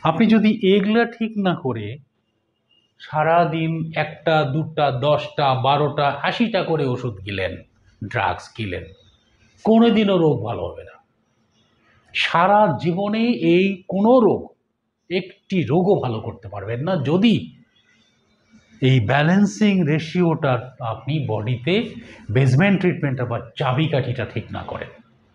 আপনি যদি এগুলা ঠিক না করে সারাদিন একটা দুটা 10টা 12টা 80টা করে ওষুধ গিলেন, ড্রাগস গিলেন, কোনোদিনও রোগ ভালো হবে না। সারা জীবনে এই কোনো রোগ, একটি রোগও ভালো করতে পারবেন না যদি এই ব্যালেন্সিং রেশিওটা আপনি বডিতে বেসমেন্ট ট্রিটমেন্টটা বা চাবিকাঠিটা ঠিক না করেন।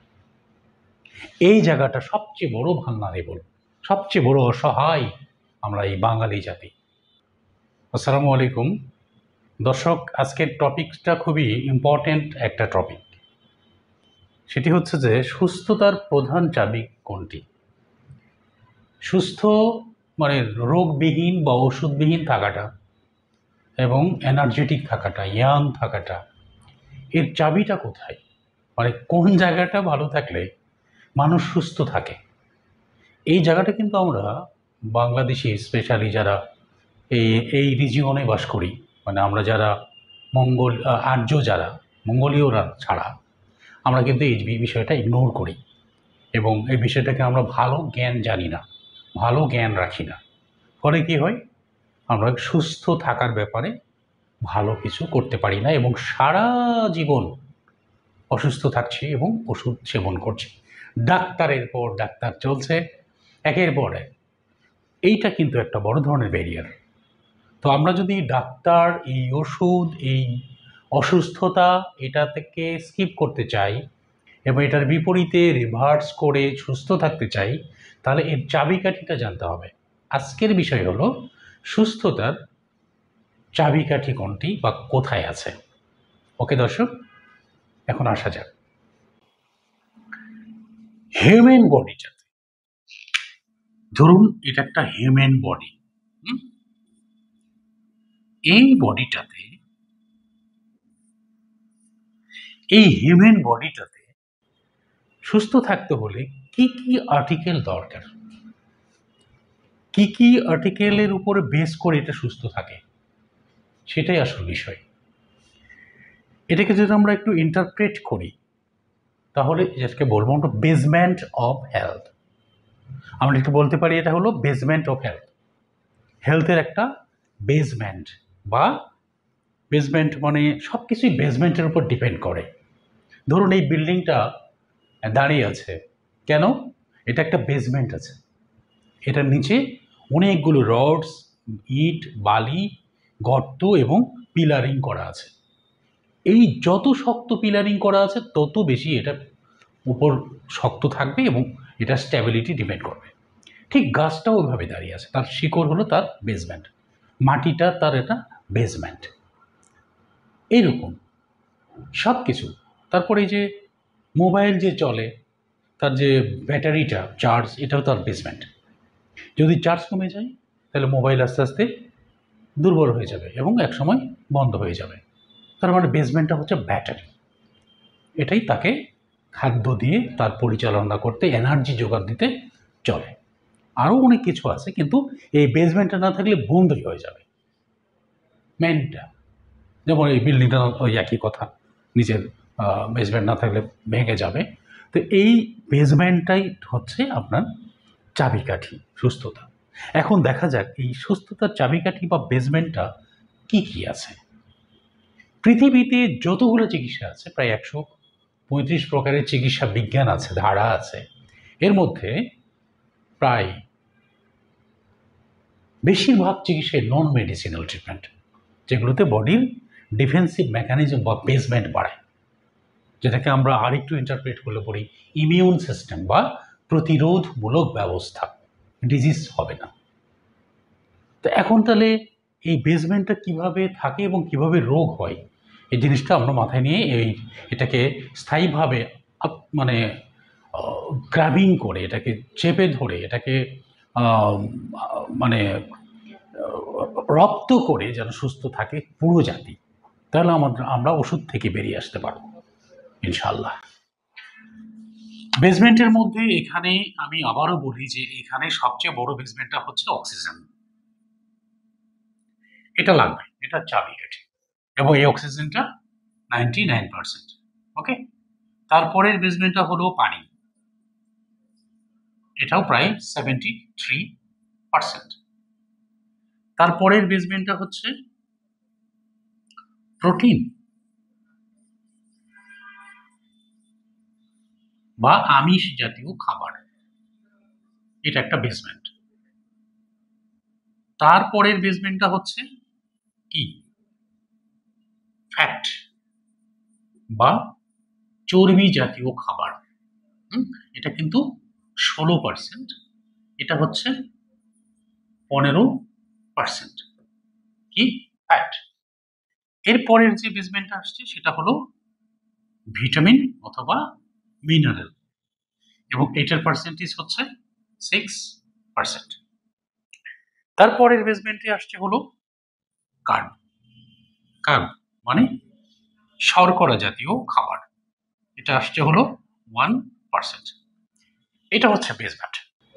এই জায়গাটা সবচেয়ে বড় ভালনারেবল, সবচেয়ে বড় অসহায় আমরা এই বাঙালি জাতি। আসসালামু আলাইকুম দর্শক, আজকের টপিকটা খুবই ইম্পর্টেন্ট একটা টপিক। সেটি হচ্ছে যে সুস্থতার প্রধান চাবি কোনটি। সুস্থ মানে রোগবিহীন বা ওষুধবিহীন থাকাটা এবং এনার্জেটিক থাকাটা, ইয়াং থাকাটা, এর চাবিটা কোথায়? মানে কোন জায়গাটা ভালো থাকলে মানুষ সুস্থ থাকে। এই জায়গাটা কিন্তু আমরা বাংলাদেশি স্পেশালি যারা এই এই রিজিয়নে বাস করি, মানে আমরা যারা আর্য যারা মঙ্গোলীয়রা ছাড়া আমরা কিন্তু এই বিষয়টা ইগনোর করি এবং এই বিষয়টাকে আমরা ভালো জ্ঞান জানি না, ভালো জ্ঞান রাখি না। ফলে কী হয়, আমরা সুস্থ থাকার ব্যাপারে ভালো কিছু করতে পারি না এবং সারা জীবন অসুস্থ থাকছি এবং ওষুধ সেবন করছি, ডাক্তারের পর ডাক্তার চলছে একের পর এক। এইটা কিন্তু একটা বড় ধরনের ব্যারিয়ার। তো আমরা যদি ডাক্তার, এই ওষুধ, এই অসুস্থতা এটা থেকে স্কিপ করতে চাই এবং এটার বিপরীতে রিভার্স করে সুস্থ থাকতে চাই, তাহলে এর চাবিকাঠিটা জানতে হবে। আজকের বিষয় হলো সুস্থতার চাবিকাঠি কোনটি বা কোথায় আছে। ওকে দর্শক, এখন আসা যাক হিউম্যান বডিটাতে। ধরুন এটা একটা হিউম্যান বডি। এই বডিটাতে, এই হিউম্যান বডিটাতে সুস্থ থাকতে হলে কি কি আর্টিকেল দরকার, কি কি আর্টিকেলের উপরে বেস করে এটা সুস্থ থাকে, সেটাই আসল বিষয়। এটাকে যদি আমরা একটু ইন্টারপ্রেট করি তাহলে এটাকে বলবো আমরা বেসমেন্ট অফ হেলথ। আমরা একটু বলতে পারি এটা হলো বেসমেন্ট অফ হেলথ। হেলথের একটা বেসমেন্ট বা বেসমেন্ট মানে সব কিছুই বেসমেন্টের উপর ডিপেন্ড করে। ধরুন এই বিল্ডিংটা দাঁড়িয়ে আছে কেন? এটা একটা বেসমেন্ট আছে, এটার নিচে অনেকগুলো রডস, ইট, বালি, গর্ত এবং পিলারিং করা আছে। এই যত শক্ত পিলারিং করা আছে তত বেশি এটা উপর শক্ত থাকবে এবং এটা স্ট্যাবিলিটি ডিপেন্ড করবে। ঠিক গাছটাও ওইভাবে দাঁড়িয়ে আছে, তার শিকড় হলো তার বেসমেন্ট, মাটিটা তার এটা বেসমেন্ট। এইরকম সব কিছু। তারপরে এই যে মোবাইল যে চলে, তার যে ব্যাটারিটা চার্জ, এটাও তার বেসমেন্ট। যদি চার্জ কমে যায় তাহলে মোবাইল আস্তে আস্তে দুর্বল হয়ে যাবে এবং একসময় বন্ধ হয়ে যাবে। তার মানে বেসমেন্টটা হচ্ছে ব্যাটারি। এটাই তাকে খাদ্য দিয়ে তার পরিচালনা করতে, এনার্জি যোগান দিতে চলে। আরও অনেক কিছু আছে, কিন্তু এই বেসমেন্টটা না থাকলে বন্ধই হয়ে যাবে মেনটা। যেমন এই বিল্ডিংটা ওই একই কথা, নিচের বেসমেন্ট না থাকলে ভেঙে যাবে। তো এই বেসমেন্টটাই হচ্ছে আপনার চাবিকাঠি সুস্থতা। এখন দেখা যাক এই সুস্থতার চাবিকাঠি বা বেসমেন্টটা কি কি আছে। পৃথিবীতে যতগুলো চিকিৎসা আছে, প্রায় 135 প্রকারের চিকিৎসা বিজ্ঞান আছে, ধারা আছে। এর মধ্যে প্রায় বেশিরভাগ চিকিৎসায় নন মেডিসিনাল ট্রিটমেন্ট, যেগুলোতে বডির ডিফেন্সিভ মেকানিজম বা বেসমেন্ট বাড়ায়, যেটাকে আমরা আরেকটু ইন্টারপ্রেট করলে পড়ি ইমিউন সিস্টেম বা প্রতিরোধমূলক ব্যবস্থা, ডিজিজ হবে না। তো এখন তাহলে এই বেসমেন্টটা কিভাবে থাকে এবং কিভাবে রোগ হয়, এই জিনিসটা আমরা মাথায় নিয়ে এটাকে স্থায়ীভাবে মানে গ্র্যাবিং করে, এটাকে চেপে ধরে, এটাকে মানে রপ্ত করে যেন সুস্থ থাকে পুরো জাতি, তাহলে আমরা ওষুধ থেকে বেরিয়ে আসতে পারব ইনশাল্লাহ। বেসমেন্টের মধ্যে এখানে আমি আবারও বলি যে এখানে সবচেয়ে বড় বেসমেন্টটা হচ্ছে অক্সিজেন। এটা লাগবে, এটা চাবিকাঠি, এবং এই অক্সিজেনটা 99%। ওকে, তারপরের বেসমেন্টটা হলো পানি, এটাও প্রায় 73। পার্সেন্ট। তারপরের বেসমেন্টটা হচ্ছে প্রোটিন বা আমিষ জাতীয় খাবার, এটা একটা বেসমেন্ট। তারপরের বেসমেন্টটা হচ্ছে কি, ফ্যাট বা চর্বি জাতীয় খাবার। এটা কিন্তু 16%, এটা হচ্ছে 15% কি, ফ্যাট। এরপরের যে বেসমেন্টটা আসছে সেটা হলো ভিটামিন অথবা মিনারেল, এবং এটার পার্সেন্টেজ হচ্ছে 6%। তারপরের বেসমেন্টে আসছে হলো কার্ব। কার্ব মানে শর্করা জাতীয় খাবার, এটা আসছে হলো 1%। এটা হচ্ছে বেসমেন্ট।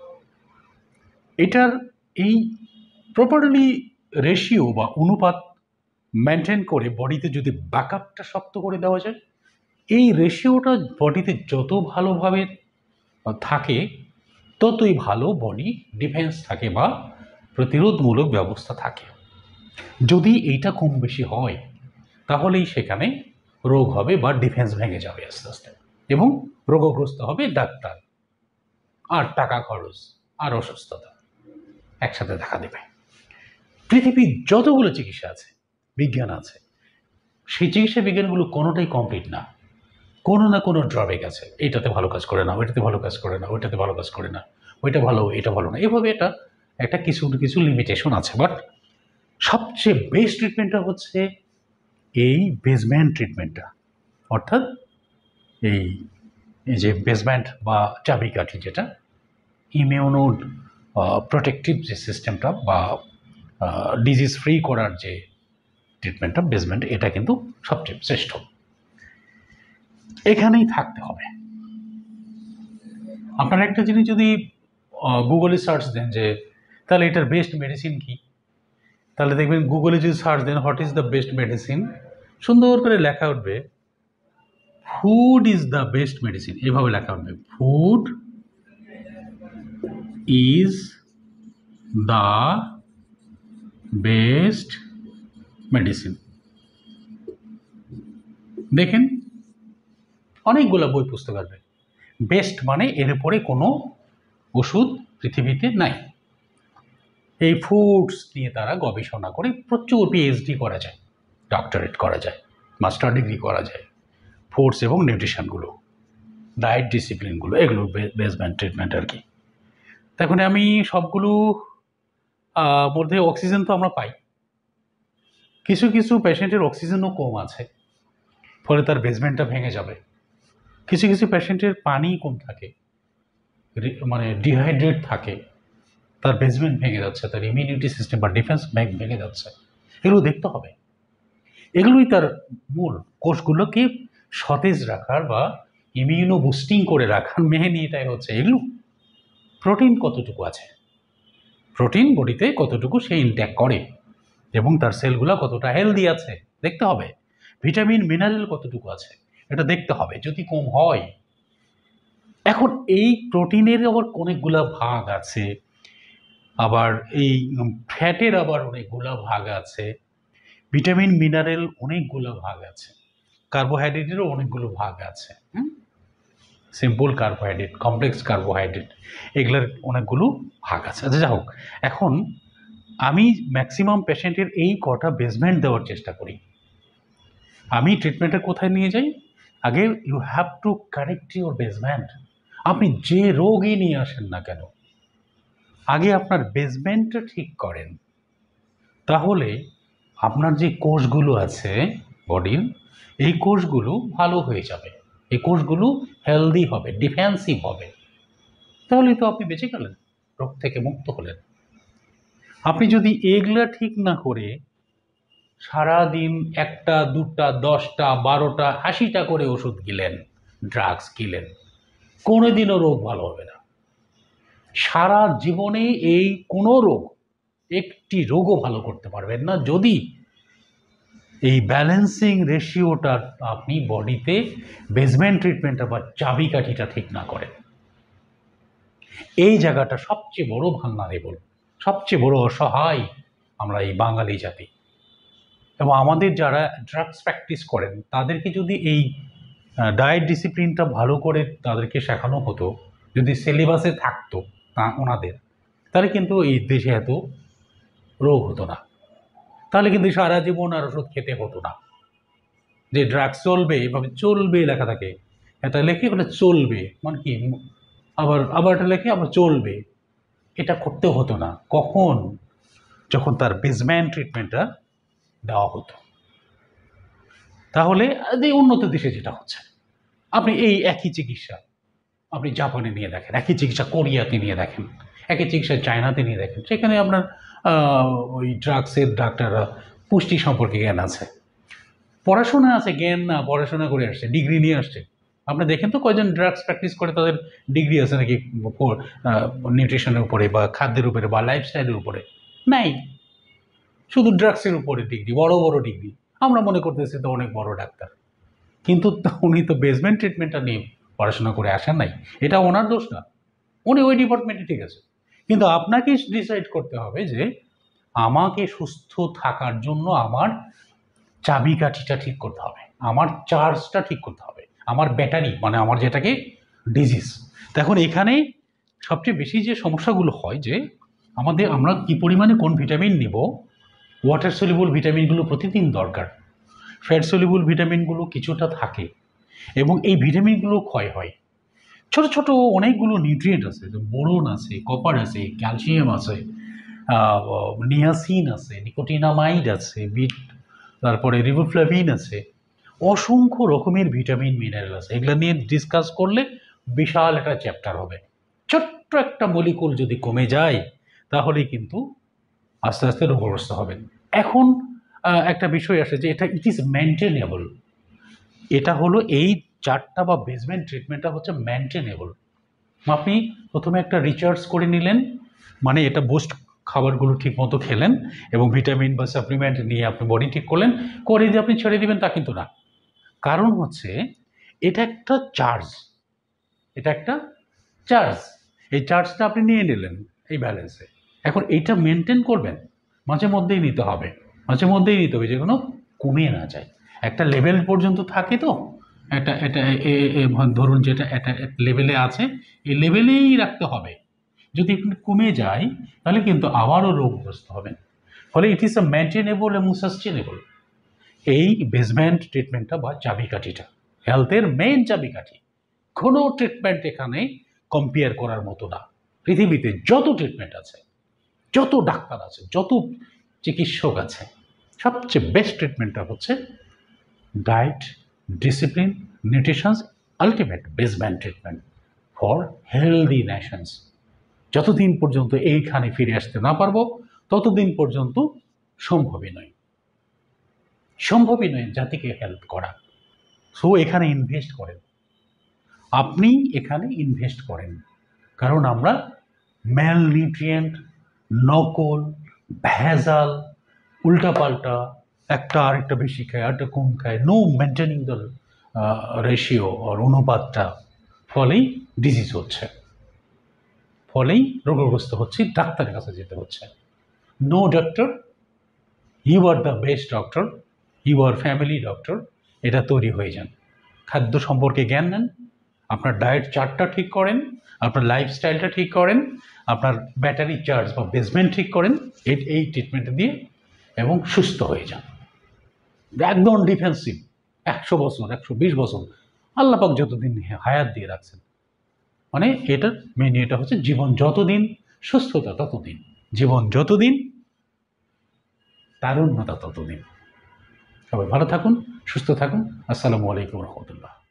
এটার এই প্রপারলি রেশিও বা অনুপাত মেনটেন করে বডিতে যদি ব্যাকআপটা শক্ত করে দেওয়া যায়, এই রেশিওটা বডিতে যত ভালোভাবে থাকে ততই ভালো বডি ডিফেন্স থাকে বা প্রতিরোধমূলক ব্যবস্থা থাকে। যদি এইটা কম বেশি হয় তাহলেই সেখানে রোগ হবে বা ডিফেন্স ভেঙে যাবে আস্তে আস্তে, এবং রোগগ্রস্ত হবে ডাক্তার, আর টাকা খরচ আর অসুস্থতা একসাথে দেখা দেবে। পৃথিবীর যতগুলো চিকিৎসা আছে, বিজ্ঞান আছে, সেই চিকিৎসা বিজ্ঞানগুলো কোনোটাই কমপ্লিট না, কোনো না কোনো ড্রব্যাক আছে। এটাতে ভালো কাজ করে না, ওইটাতে ভালো কাজ করে না, ওইটাতে ভালো কাজ করে না, ওইটা ভালো এটা ভালো না, এভাবে এটা একটা কিছু কিছু লিমিটেশন আছে। বাট সবচেয়ে বেস্ট ট্রিটমেন্টটা হচ্ছে এই বেসমেন্ট ট্রিটমেন্টটা, অর্থাৎ এই যে বেসমেন্ট বা চাবিকাঠি, যেটা ইমিউনো প্রোটেক্টিভ যে সিস্টেমটা বা ডিজিজ ফ্রি করার যে ট্রিটমেন্টটা বেসমেন্ট, এটা কিন্তু সবচেয়ে শ্রেষ্ঠ। এখানেই থাকতে হবে। আপনারা একটা জিনিস যদি গুগলে সার্চ দেন যে তাহলে এটার বেস্ট মেডিসিন কি, তাহলে দেখবেন গুগলে যদি সার্চ দেন what is the best medicine, সুন্দর করে লেখা উঠবে food is the best medicine, এভাবে লেখা উঠবে, food is the best medicine. দেখেন অনেকগুলো বই পুস্তক আসবে, বেস্ট মানে এর উপরে কোনো ওষুধ পৃথিবীতে নাই। এই ফুডস নিয়ে তারা গবেষণা করে প্রচুর পিএইচডি করা যায়, ডক্টরেট করা যায়, মাস্টার ডিগ্রি করা যায়। ফুডস এবং নিউট্রিশনগুলো, ডায়েট ডিসিপ্লিনগুলো, এগুলো বেসমেন্ট ট্রিটমেন্ট আর কি। এখন আমি সবগুলো মধ্যে অক্সিজেন তো আমরা পাই, কিছু কিছু পেশেন্টের অক্সিজেনও কম আছে, ফলে তার বেসমেন্টটা ভেঙে যাবে। কিছু কিছু পেশেন্টের পানি কম থাকে, মানে ডিহাইড্রেট থাকে, তার বেসমেন্ট ভেঙে যাচ্ছে, তার ইমিউনিটি সিস্টেম বা ডিফেন্স ভেঙে যাচ্ছে। এগুলো দেখতে হবে, এগুলোই তার মূল, কোষগুলোকে সতেজ রাখার বা ইমিউনো বুস্টিং করে রাখার মেন এটাই হচ্ছে এগুলো। প্রোটিন কতটুকু আছে, প্রোটিন বডিতে কতটুকু সে ইনটেক করে, এবং তার সেলগুলো কতটা হেলদি আছে দেখতে হবে। ভিটামিন মিনারেল কতটুকু আছে এটা দেখতে হবে, যদি কম হয়। এখন এই প্রোটিনের আবার অনেকগুলা ভাগ আছে, আবার এই ফ্যাটের আবার অনেকগুলা ভাগ আছে, ভিটামিন মিনারেল অনেকগুলো ভাগ আছে, কার্বোহাইড্রেটেরও অনেকগুলো ভাগ আছে, সিম্পল কার্বোহাইড্রেট, কমপ্লেক্স কার্বোহাইড্রেট, এগুলোর অনেকগুলো ভাগ আছে। আচ্ছা যা হোক, এখন আমি ম্যাক্সিমাম পেশেন্টের এই কটা বেসমেন্ট দেওয়ার চেষ্টা করি। আমি ট্রিটমেন্টটা কোথায় নিয়ে যাই, আগে you have to correct your basement. আপনি যে রোগই নিয়ে আসেন না কেন, আগে আপনার বেসমেন্টটা ঠিক করেন, তাহলে আপনার যে কোষগুলো আছে বডির, এই কোষগুলো ভালো হয়ে যাবে, এই কোষগুলো হেলদি হবে, ডিফেন্সিভ হবে, তাহলেই তো আপনি বেঁচে গেলেন, রোগ থেকে মুক্ত হলেন। আপনি যদি এগুলা ঠিক না করে সারাদিন 1টা 2টা 10টা 12টা 80টা করে ওষুধ গিলেন, ড্রাগস গিলেন, কোনোদিনও রোগ ভালো হবে না। সারা জীবনে এই কোনো রোগ, একটি রোগও ভালো করতে পারবেন না যদি এই ব্যালেন্সিং রেশিওটা আপনি বডিতে বেসমেন্ট ট্রিটমেন্টটা বা চাবিকাঠিটা ঠিক না করেন। এই জায়গাটা সবচেয়ে বড় ভালনারেবল, সবচেয়ে বড় অসহায় আমরা এই বাঙালি জাতি। এবং আমাদের যারা ড্রাগস প্র্যাকটিস করেন তাদেরকে যদি এই ডায়েট ডিসিপ্লিনটা ভালো করে তাদেরকে শেখানো হতো, যদি সিলেবাসে থাকতো তা ওনাদের, তাহলে কিন্তু এই দেশে এত রোগ হতো না। তাহলে কিন্তু সারা জীবন আর ওষুধ খেতে হতো না। যে ড্রাগস চলবে, এভাবে চলবে লেখা থাকে, এটা লেখে বলে চলবে, মানে কি আবার আবার এটা লেখে আবার চলবে, এটা করতে হতো না। কখন? যখন তার বেসমেন্ট ট্রিটমেন্টটা দেওয়া হতো। তাহলে এই উন্নত দেশে যেটা হচ্ছে, আপনি এই একই চিকিৎসা আপনি জাপানে নিয়ে দেখেন, একই চিকিৎসা কোরিয়াতে নিয়ে দেখেন, একই চিকিৎসা চায়নাতে নিয়ে দেখেন, সেখানে আপনার ওই ড্রাগসের ডাক্তাররা পুষ্টি সম্পর্কে জ্ঞান আছে, পড়াশোনা আছে, জ্ঞান না, পড়াশোনা করে আসছে, ডিগ্রি নিয়ে আসছে। আপনি দেখেন তো কয়জন ড্রাগস প্র্যাকটিস করে তাদের ডিগ্রি আছে নাকি নিউট্রিশনের উপরে বা খাদ্যের উপরে বা লাইফস্টাইলের উপরে? নাই, শুধু ড্রাগসের উপরে ডিগ্রি, বড় বড় ডিগ্রি। আমরা মনে করতেছি তো অনেক বড় ডাক্তার, কিন্তু উনি তো বেসমেন্ট ট্রিটমেন্টটা নিয়ে পড়াশোনা করে আসেন নাই। এটা ওনার দোষ না, উনি ওই ডিপার্টমেন্টে ঠিক আছে। কিন্তু আপনাকে ডিসাইড করতে হবে যে আমাকে সুস্থ থাকার জন্য আমার চাবিকাঠিটা ঠিক করতে হবে, আমার চার্জটা ঠিক করতে হবে, আমার ব্যাটারি, মানে আমার যেটাকে ডিজিজ। এখন এখানে সবচেয়ে বেশি যে সমস্যাগুলো হয় যে আমরা কি পরিমাণে কোন ভিটামিন নিব। ওয়াটার সলিউবল ভিটামিনগুলো প্রতিদিন দরকার, ফ্যাট সলিউবল ভিটামিনগুলো কিছুটা থাকে, এবং এই ভিটামিনগুলো ক্ষয় হয়। ছোট ছোট অনেকগুলো নিউট্রিয়েন্ট আছে, বোরন আছে, কপার আছে, ক্যালসিয়াম আছে, নিয়াসিন আছে, নিকোটিনামাইড আছে, তারপরে রিবোফ্লাভিন আছে, অসংখ্য রকমের ভিটামিন মিনারেল আছে। এগুলো নিয়ে ডিসকাস করলে বিশাল একটা চ্যাপ্টার হবে। ছোট্ট একটা মলিকুল যদি কমে যায় তাহলেই কিন্তু আস্তে আস্তে রোগগ্রস্ত হবেন। এখন একটা বিষয় আসে যে ইট ইজ মেনটেনেবল। এটা হলো এই চারটা বা বেসমেন্ট ট্রিটমেন্টটা হচ্ছে মেনটেনেবল। আপনি প্রথমে একটা রিচার্জ করে নিলেন, মানে এটা বুস্ট খাবারগুলো ঠিক মতো খেলেন এবং ভিটামিন বা সাপ্লিমেন্ট নিয়ে আপনি বডি ঠিক করলেন, করে দিয়ে আপনি ছেড়ে দিবেন তা কিন্তু না। কারণ হচ্ছে এটা একটা চার্জ, এটা একটা চার্জ। এই চার্জটা আপনি নিয়ে নিলেন এই ব্যালেন্সে, এখন এইটা মেনটেন করবেন, মাঝে মধ্যেই নিতে হবে, মাঝে মধ্যেই নিতে হবে, যেগুলো কমে না যায়। একটা লেভেল পর্যন্ত থাকে তো, এটা এটা ধরুন যেটা একটা লেভেলে আছে, এই লেভেলেই রাখতে হবে। যদি একটু কমে যায় তাহলে কিন্তু আবারও রোগগ্রস্ত হবেন। ফলে ইট ইজ আ মেনটেনেবল এবং সাস্টেনেবল। এই বেসমেন্ট ট্রিটমেন্টটা বা চাবিকাঠিটা হেলথের মেইন চাবিকাঠি। কোনো ট্রিটমেন্ট এখানে কম্পেয়ার করার মতো না। পৃথিবীতে যত ট্রিটমেন্ট আছে, যত ডাক্তার আছে, যত চিকিৎসক আছে, সবচেয়ে বেস্ট ট্রিটমেন্টটা হচ্ছে diet, discipline, nutritions, ultimate basement treatment for healthy nations. যতদিন পর্যন্ত এইখানে ফিরে আসতে না পারবো ততদিন পর্যন্ত সম্ভবই নয়, সম্ভবই নয় জাতিকে হেল্প করা। সো এখানে ইনভেস্ট করেন, আপনি এখানে ইনভেস্ট করেন, কারণ আমরা ম্যালনিউট্রিয়েন্ট, নকল, ভেজাল, উল্টাপাল্টা, একটা আরেকটা বেশি খায় আরেকটা কম খায়, নো মেনটেনিং দ্য রেশিও আর অনুপাতটা, ফলেই ডিজিজ হচ্ছে, ফলেই রোগগ্রস্ত হচ্ছে, ডাক্তারের কাছে যেতে হচ্ছে। No doctor, you are the best doctor, you are family doctor. এটা তৈরি হয়ে যান। খাদ্য সম্পর্কে জ্ঞান নেন, আপনার ডায়েট চার্টটা ঠিক করেন, আপনার লাইফস্টাইলটা ঠিক করেন, আপনার ব্যাটারি চার্জ বা বেসমেন্ট ঠিক করেন এই ট্রিটমেন্ট দিয়ে, এবং সুস্থ হয়ে যান। একদম ডিফেন্সিভ 100 বছর, 120 বছর আল্লাহ পাক যতদিন হায়াত দিয়ে রাখছেন, মানে এটার মেন এটা হচ্ছে জীবন যতদিন, সুস্থতা ততদিন, জীবন যতদিন, তারুণ্যতা ততদিন। সবাই ভালো থাকুন, সুস্থ থাকুন। আসসালামু আলাইকুম রহমতুল্লাহ।